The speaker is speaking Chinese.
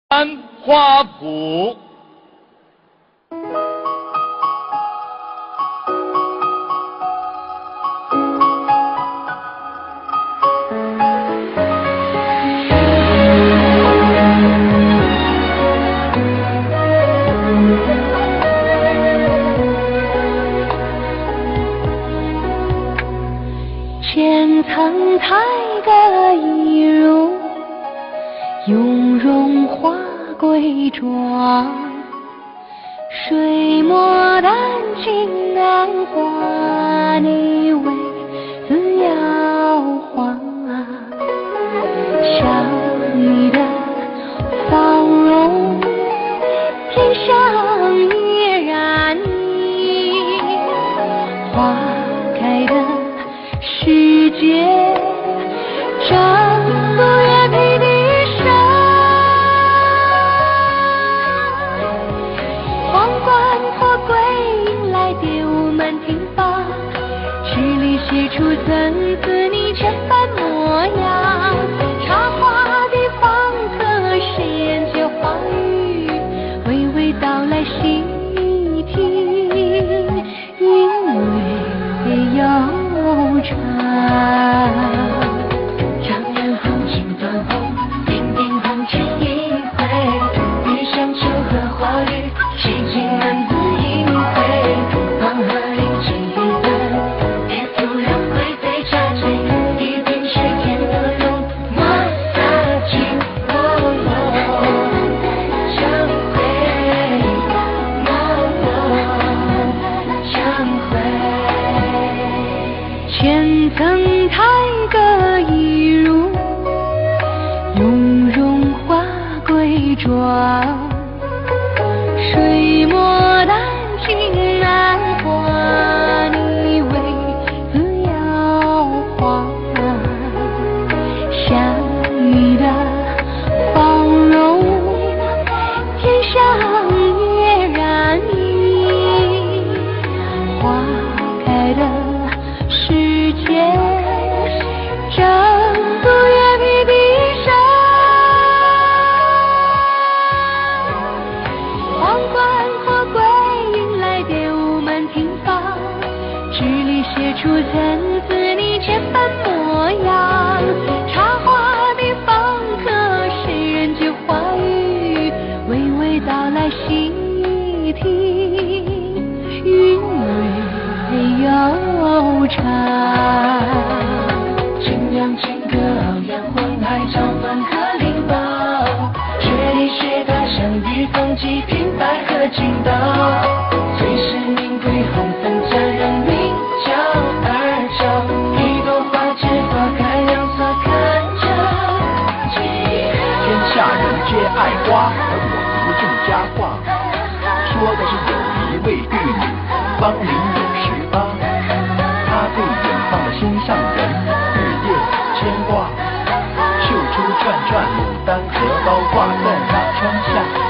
花圃。 千层台阁一如，雍容华贵妆。水墨丹青难画，你为子摇晃。想你的芳容，天上也染你。花开的世界，正不愿披地上。皇冠托归迎来丢门庭芳，诗里写出曾自你千般模样。插花的访客，谁人间花语，娓娓道来细听，因为有长人红，情断红，点点红尘一回。遇上秋荷花雨，谁尽难自隐晦。黄河临近一轮，别负两回杯茶醉。一瓶水天鹅绒，莫撒情落相会，相会。 千层台阁一如，雍容华贵妆。水墨丹青难画，你为子摇晃。想你的芳容，天上也染你。花开的世界，正不愿披地上。皇冠托归迎来丢门庭芳，诗里写出曾自你千般模样。插花的访客，谁人间花语，娓娓道来细听，韵味悠长。 清凉清歌傲阳，黄海潮暖鹤灵宝。雪里雪踏相遇，风起品百合倾倒。最是名归红粉佳人名叫二乔。一朵花枝花开，两侧看着天下人皆爱花，而我不重佳话。说的是有一位玉女，芳龄58，她对远方的心上人日夜牵挂，绣出串串牡丹荷包挂在那窗下。